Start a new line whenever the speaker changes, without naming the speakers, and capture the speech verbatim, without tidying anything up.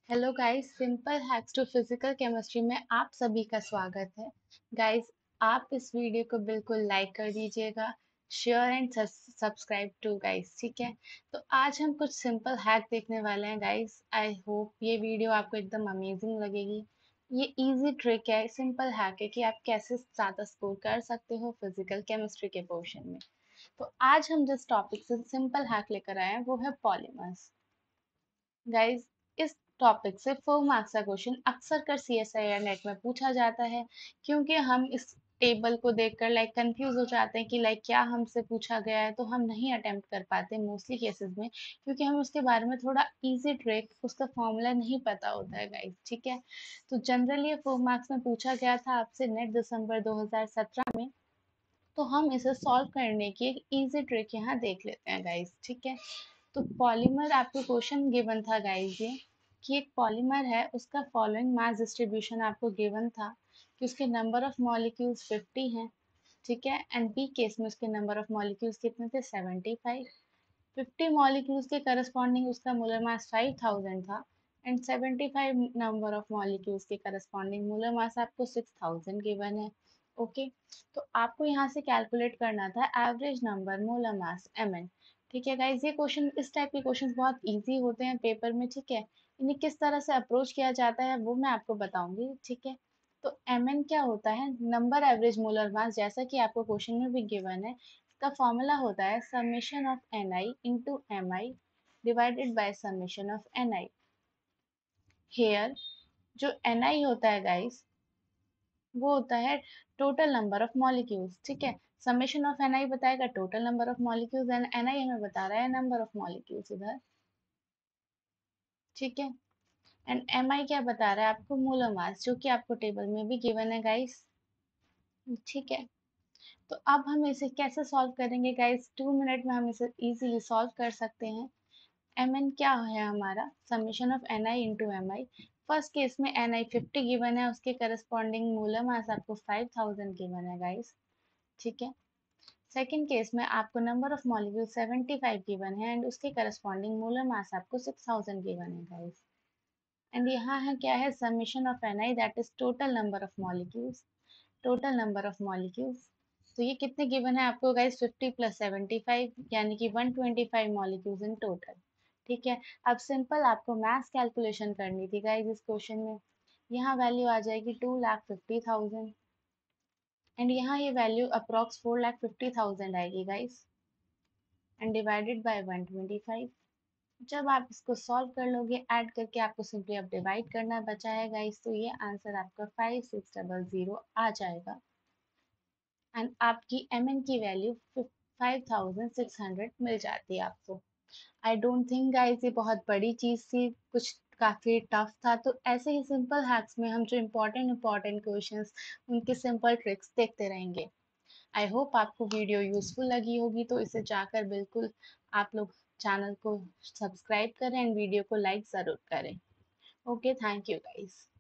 Hello guys, simple hacks to physical chemistry में आप सभी का स्वागत है। गाइस, आप इस वीडियो को बिल्कुल लाइक कर दीजिएगा, share and subscribe too guys, ठीक है। तो आज हम कुछ सिंपल हैक देखने वाले हैं गाइस। आई होप ये वीडियो आपको एकदम अमेजिंग लगेगी। ये इजी ट्रिक है, सिंपल हैक है कि आप कैसे ज़्यादा स्कोर कर सकते हो फिजिकल केमिस्ट्री के पोर्शन में। तो आज हम जिस टॉपिक से सिंपल हैक लेकर आए हैं वो है पॉलीमर्स। गाइस, इस टॉपिक से फोर मार्क्स का क्वेश्चन अक्सर कर C S I R NET में पूछा जाता है, क्योंकि हम इस टेबल को देखकर लाइक कंफ्यूज हो जाते हैं कि लाइक क्या हमसे पूछा गया है, तो हम नहीं अटेम्प्ट कर पाते मोस्टली केसेस में, क्योंकि हम उसके बारे में थोड़ा इजी ट्रिक उसका फॉर्मूला नहीं पता होता है गाइस, ठीक है। तो जनरली ये फोर मार्क्स में पूछा गया था आपसे नेट दिसंबर दो हज़ार सत्रह में। तो हम इसे सॉल्व करने की एक इजी ट्रिक यहाँ देख लेते हैं गाइस, ठीक है। तो पॉलीमर आपको क्वेश्चन गिवन था गाइस, ये कि एक पॉलीमर है, उसका फॉलोइंग मास डिस्ट्रीब्यूशन आपको गिवन था कि उसके नंबर ऑफ मॉलिक्यूल्स फिफ्टी हैं, ठीक है। एंड बी केस में उसके नंबर ऑफ मॉलिक्यूल्स कितने थे, सेवेंटी फाइव। फिफ्टी मॉलिक्यूल्स के करस्पॉन्डिंग उसका मोलर मास फाइव थाउजेंड था। And seventy five number of molecules के करस्पॉन्डिंग मोलर मास आपको सिक्स थाउजेंड गिवन है। ओके, तो आपको यहाँ से कैलकुलेट करना था average number molar mass M N. ठीक है गाइज, ये क्वेश्चन, इस टाइप के क्वेश्चन बहुत इजी होते हैं पेपर में, ठीक है। इन्हें किस तरह से अप्रोच किया जाता है वो मैं आपको बताऊंगी, ठीक है। तो एम एन क्या होता है, नंबर एवरेज मोलर मास, जैसा कि आपको क्वेश्चन में भी गिवन है। इसका फॉर्मूला होता है summation of N I into M I divided by summation of N I. Here जो एन आई होता है गाइस, वो होता है टोटल नंबर ऑफ मॉलिक्यूल्स, ठीक है। समेशन ऑफ एन आई बताएगा total number of molecules, and N I हमें बता रहा है नंबर ऑफ मॉलिक्यूल्स इधर, ठीक है। एंड एम आई क्या बता रहा है आपको, मोलर मास, जो कि आपको टेबल में भी गिवन है गाइस, ठीक है। तो अब हम इसे कैसे सॉल्व करेंगे गाइस, टू मिनट में हम इसे इजीली सॉल्व कर सकते हैं। एम एन क्या है हमारा, summation of N I into M I. First case में एन आई फिफ्टी गिवन है, उसके करस्पॉन्डिंग मोलर मास आपको फाइव थाउजेंड गिवन है गाइस, ठीक है। सेकेंड केस में आपको number of molecule seventy five given है, एंड उसके करस्पॉन्डिंग मोलर मास आपको सिक्स थाउजेंड गिवन है गाइस। एंड यहाँ है क्या है, summation of N I, that is total number of molecules, total number of molecules. तो ये कितने गिवन है आपको guys, fifty plus seventy five, यानी कि one twenty five molecules in total, ठीक है। अब सिंपल आपको मैथ्स कैलकुलेशन करनी थी गाइस इस क्वेश्चन में। यहाँ वैल्यू आ जाएगी two lakh fifty thousand, and यहाँ ये value approx four lakh fifty thousand आएगी guys, and divided by one twenty five. जब आप इसको सॉल्व कर लोगे ऐड करके, आपको सिंपली अब डिवाइड करना बचा है गाइस, तो ये आंसर आपका फाइव सिक्स डबल जीरो आ जाएगा, एंड आपकी एम एन की value five thousand six hundred मिल जाती है आपको। आई डोंट थिंक गाइस ये बहुत बड़ी चीज़ थी, कुछ काफ़ी टफ था। तो ऐसे ही सिंपल हैक्स में हम जो इम्पोर्टेंट इम्पोर्टेंट क्वेश्चंस, उनके सिंपल ट्रिक्स देखते रहेंगे। आई होप आपको वीडियो यूजफुल लगी होगी, तो इसे जाकर बिल्कुल आप लोग चैनल को सब्सक्राइब करें एंड वीडियो को लाइक ज़रूर करें। Okay, thank you guys.